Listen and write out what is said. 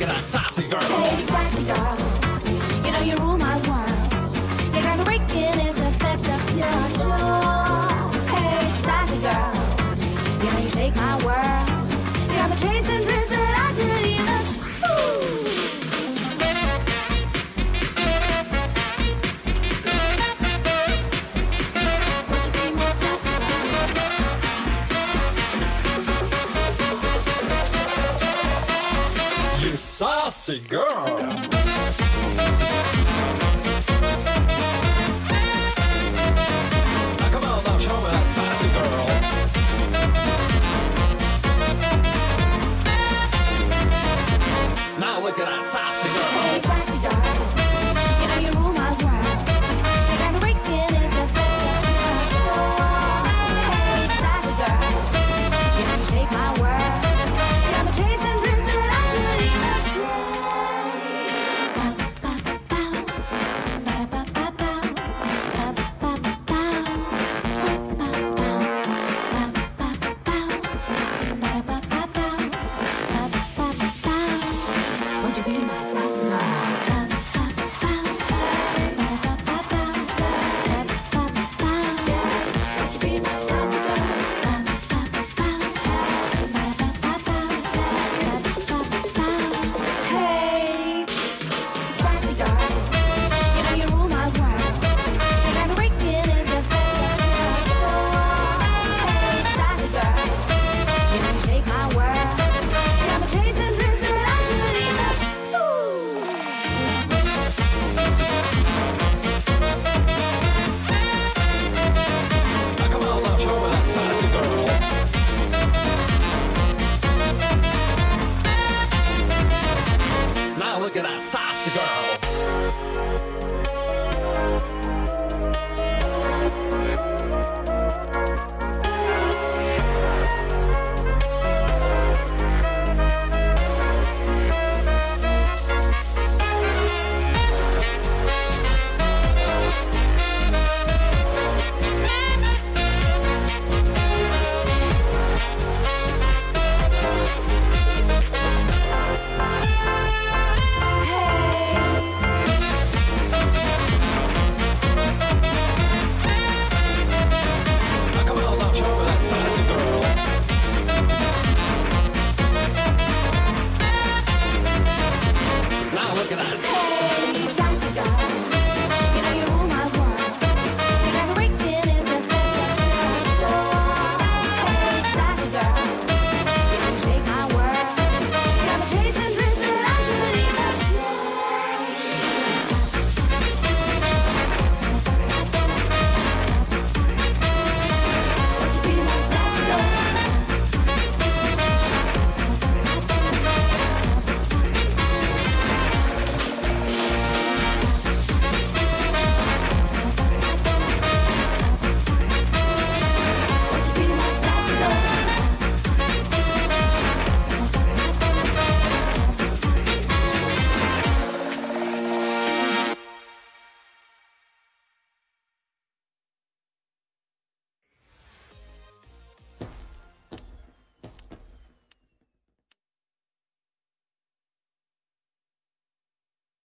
at that sassy girl. Hey, sassy girl, you know you rule my world. You got me breaking into beds of pure sure. Hey, sassy girl, you know you shake my world. You got me chasing dreams that I could even. Would you be my sassy girl? You sassy girl. Now come on, now show me that sassy girl. Now look at that sassy girl. Hey, sassy girl, you know you rule my world. You got me breaking into beds of pure sure. Hey, sassy girl, you know you shake my world. You got me chasing dreams that I could even Would you be my sassy girl? Would you be my sassy girl? Hey, sassy girl, you know you rule my world. You got me breaking into beds of pure sure. Hey, sassy girl, you know you shake my world. You got me chasing dreams that I could even. Now come on, now show me that sassy girl. Now look at that sassy girl.